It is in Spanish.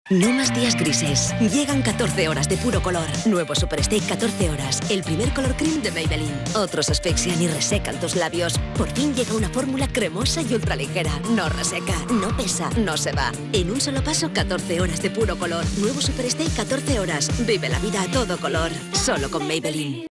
No más días grises. Llegan 14 horas de puro color. Nuevo Super Stay 14 horas. El primer color cream de Maybelline. Otros asfixian y resecan tus labios. Por fin llega una fórmula cremosa y ultraligera. No reseca, no pesa, no se va. En un solo paso, 14 horas de puro color. Nuevo Super Stay 14 horas. Vive la vida a todo color. Solo con Maybelline.